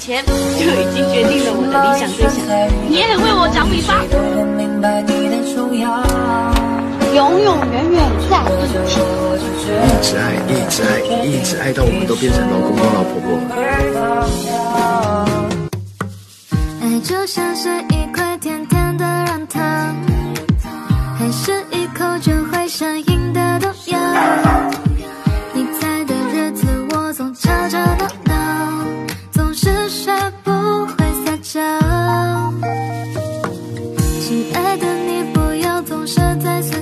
前就已经决定了我的理想对象。你也很为我讲理吧？ 永永远远在一起， 一直爱，一直爱，一直爱到我们都变成老公公老婆婆了。 爱就像是一块甜甜的软糖，还是一口就会上瘾的毒药。你在的日子我总吵吵闹闹，总是学不会撒娇。亲爱的你不要总是在碎